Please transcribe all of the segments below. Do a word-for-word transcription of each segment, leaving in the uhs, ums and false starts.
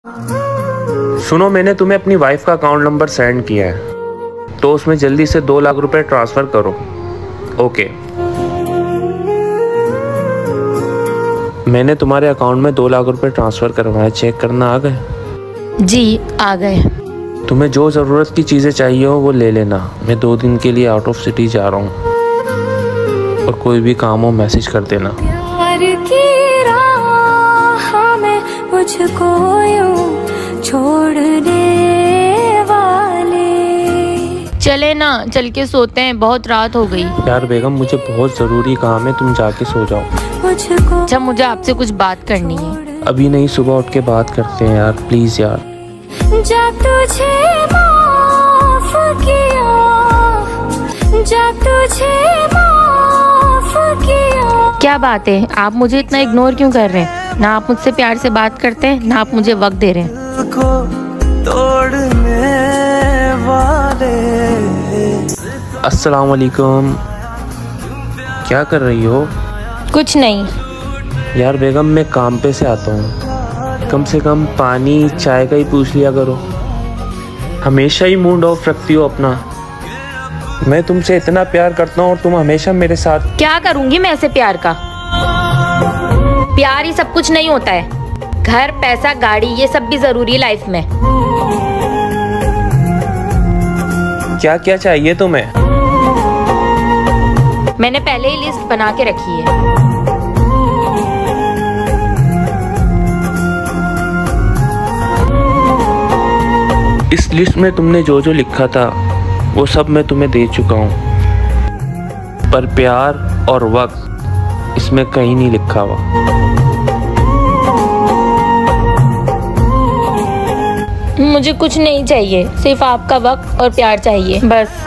सुनो, मैंने तुम्हें अपनी वाइफ का अकाउंट नंबर सेंड किया है, तो उसमें जल्दी से दो लाख रुपए ट्रांसफर करो। ओके। मैंने तुम्हारे अकाउंट में दो लाख रुपए ट्रांसफर करवाए, चेक करना आ गए? जी आ गए। तुम्हें जो ज़रूरत की चीज़ें चाहिए हो वो ले लेना। मैं दो दिन के लिए आउट ऑफ सिटी जा रहा हूँ, और कोई भी काम हो मैसेज कर देना। प्यार की राह में मुझको यूं छोड़ने वाले। चले ना, चल के सोते हैं, बहुत रात हो गई। यार बेगम, मुझे बहुत ज़रूरी काम है, तुम जाके सो जाओ। मुझको अच्छा, मुझे आपसे कुछ बात करनी है। अभी नहीं, सुबह उठ के बात करते हैं यार, प्लीज़ यार। जा तुझे माफ किया, जा तुझे माफ किया। क्या बात है, आप मुझे इतना इग्नोर क्यों कर रहे हैं? ना आप मुझसे प्यार से बात करते हैं, ना आप मुझे वक्त दे रहे हैं। को तोड़ने वाले। अस्सलाम वालेकुम। क्या कर रही हो? कुछ नहीं। यार बेगम, मैं काम पे से आता हूँ, कम से कम पानी चाय का ही पूछ लिया करो। हमेशा ही मूड ऑफ रखती हो अपना। मैं तुमसे इतना प्यार करता हूँ और तुम हमेशा मेरे साथ। क्या करूंगी मैं ऐसे प्यार का? प्यार ही सब कुछ नहीं होता है। घर, पैसा, गाड़ी, ये सब भी जरूरी है लाइफ में। क्या क्या चाहिए तुम्हें? मैंने पहले ही लिस्ट बना के रखी है। इस लिस्ट में तुमने जो जो लिखा था वो सब मैं तुम्हें दे चुका हूँ, पर प्यार और वक्त इसमें कहीं नहीं लिखा हुआ। मुझे कुछ नहीं चाहिए, सिर्फ आपका वक्त और प्यार चाहिए, बस।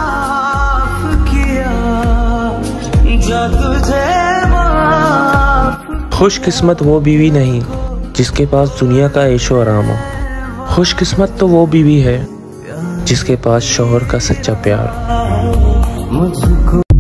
खुशकिस्मत वो बीवी नहीं जिसके पास दुनिया का ऐशो आराम हो। खुशकिस्मत तो वो बीवी है जिसके पास शौहर का सच्चा प्यार। मुझको